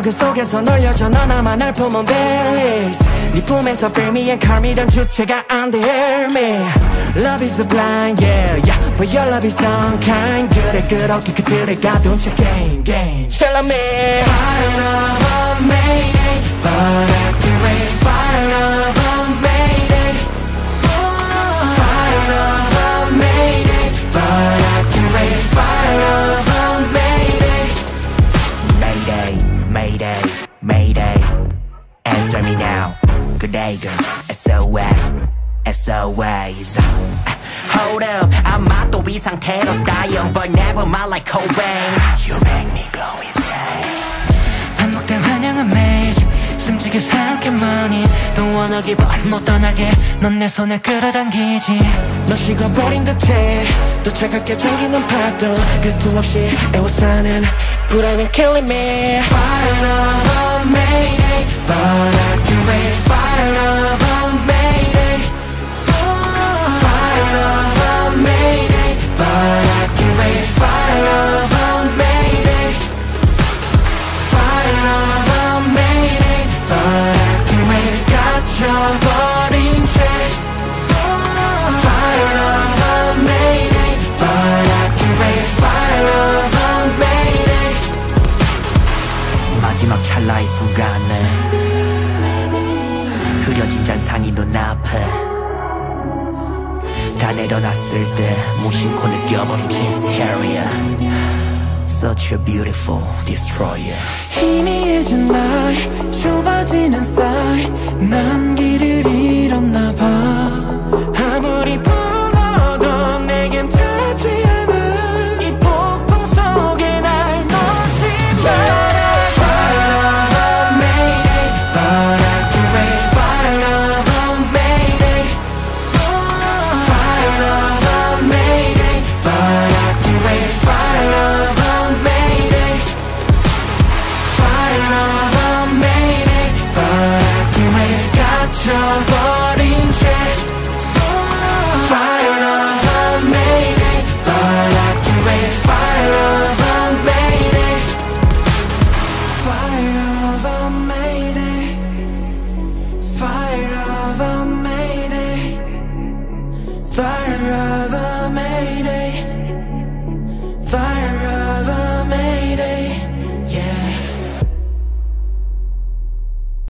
그 속에서 놀려줘 너 나만 날 품은 Baileys 네 품에서 Fill me and calm me 넌 주체가 안 돼 Hear me Love is blind yeah yeah But your love is unkind 그래 그렇게 그들의 가둔 채 game Tell me Fire of a mayday But I can wait Fire of a mayday Fire of a mayday But I can wait Fire of a mayday Mayday Mayday Mayday Answer me now 그래 그 SOS SOS Hold up 아마 또 이 상태로 dying But never mind like Cobain You make me go insane 반복된 환영은 매일 숨지게 생각해만이 또 원하기 번 못 떠나게 넌 내 손을 끌어당기지 너 식어버린 듯해 또 차갑게 잠기는 파도 끝도 없이 애워싸는 불안은 killing me Fire of a mayday But I can wait Fire of a mayday Fire of a mayday But I can wait Fire of a mayday Fire of a mayday But I can wait 갇혀버린 채 Fire of a mayday But I can wait Fire of a mayday 마지막 찰나의 순간에 흐려진 잔상이 눈앞에 다 내려놨을 때 무심코 느껴버린 hysteria Such a beautiful destroyer 희미해진 light 좁아지는 sight 난 길을 잃었나 봐 아무리 불러도 내겐 닿지 않아 이 폭풍 속에 날 놓지 마 Fire of a mayday But I can wait Fire of a mayday Fire of a mayday But I can wait Fire of a mayday Fire of a mayday But I can wait 갇혀버린 채 Fire of a mayday But I can wait Fire of a mayday Fire of a mayday Fire of a mayday Fire of a